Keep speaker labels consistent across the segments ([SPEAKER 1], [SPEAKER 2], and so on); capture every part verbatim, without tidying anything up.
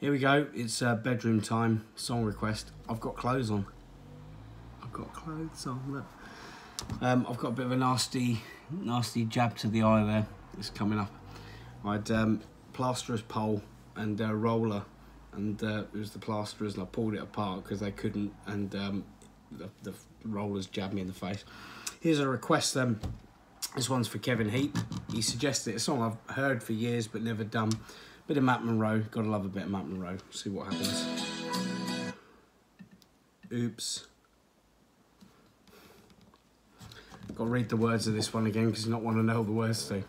[SPEAKER 1] Here we go. It's uh, bedroom time. Song request. I've got clothes on. I've got clothes on. Look. Um, I've got a bit of a nasty, nasty jab to the eye there. It's coming up. I had um, plasterer's pole and a roller, and uh, it was the plasterers, and I pulled it apart because they couldn't, and um, the, the rollers jabbed me in the face. Here's a request. Um, this one's for Kevin Heap. He suggested it's a song I've heard for years but never done. Bit of Matt Monro. Gotta love a bit of Matt Monro. See what happens. Oops. Got to read the words of this one again because you not want to know the words to.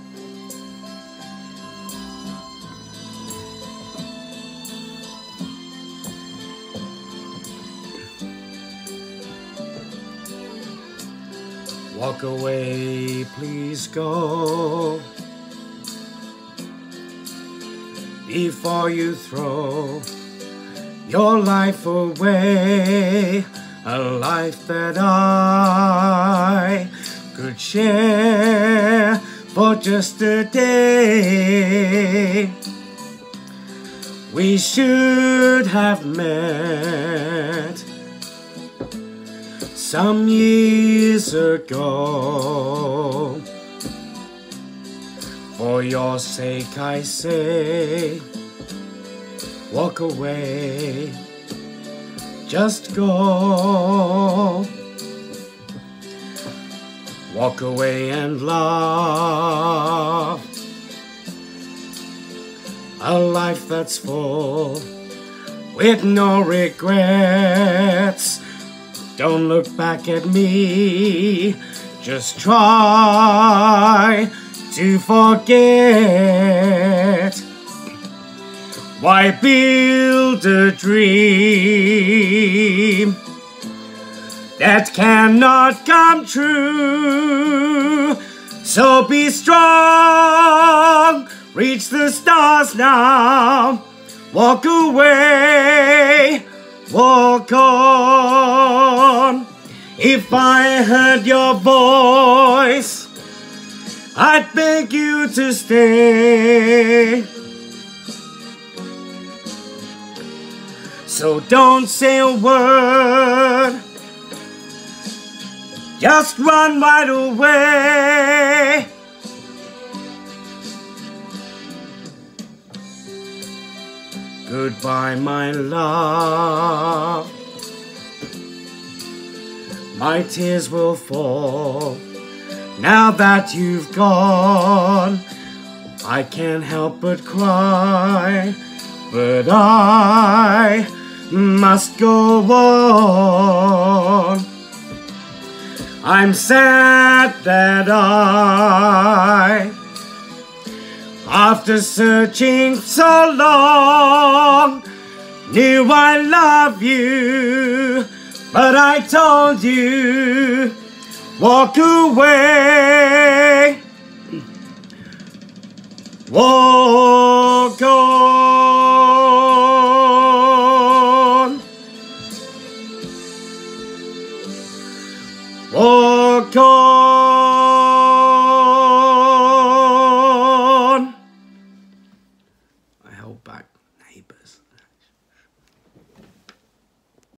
[SPEAKER 1] Walk away, please go, before you throw your life away, a life that I could share for just a day. We should have met some years ago. For your sake I say, walk away, just go. Walk away and love a life that's full with no regrets. Don't look back at me, just try to forget. Why build a dream that cannot come true? So be strong, reach the stars now, walk away, walk on. If I heard your voice, I'd beg you to stay. So don't say a word, just run right away. Goodbye, my love. My tears will fall now that you've gone. I can't help but cry, but I must go on. I'm sad that I, after searching so long, knew I love you, but I told you, walk away, walk on, walk on.